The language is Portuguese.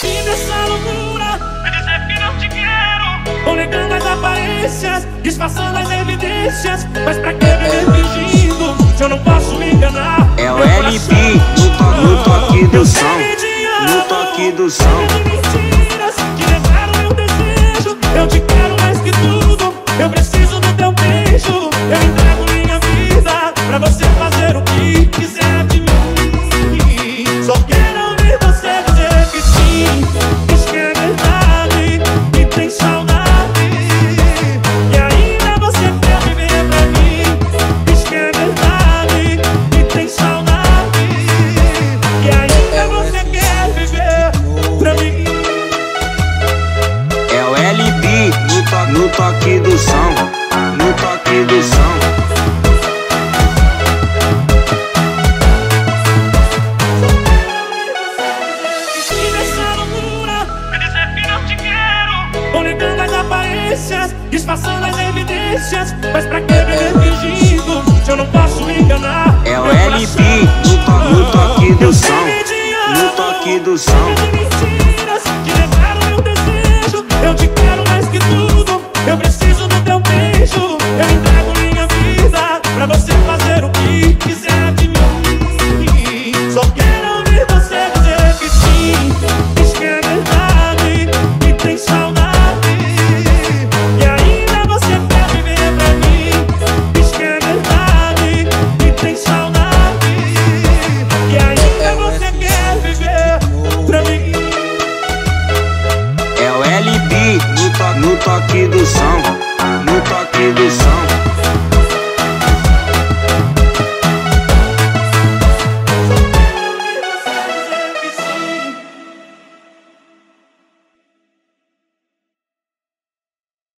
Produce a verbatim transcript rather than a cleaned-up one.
E nessa loucura, me dizer que não te quero, vou negando as aparências, disfarçando as evidências. Mas pra que viver fingindo, se eu não posso me enganar? É o L B no, to no toque do som, no toque do som. Mentiras que levaram meu desejo. Eu te quero mais que tudo, eu preciso do teu beijo. Eu entrego minha vida pra você fazer o que quiser de mim. Só quero ouvir você dizer que sim, diz que é verdade, que tem saudade. E ainda você quer viver pra mim. Diz que é verdade, que tem saudade. E ainda você quer viver pra mim. É o L B no, to no toque do som, no toque do som. Disfarçando as evidências, mas pra que viver fingindo, se eu não posso me enganar? É o L B no, to no toque do som, no toque do som. Mentiras que levaram meu desejo. Eu te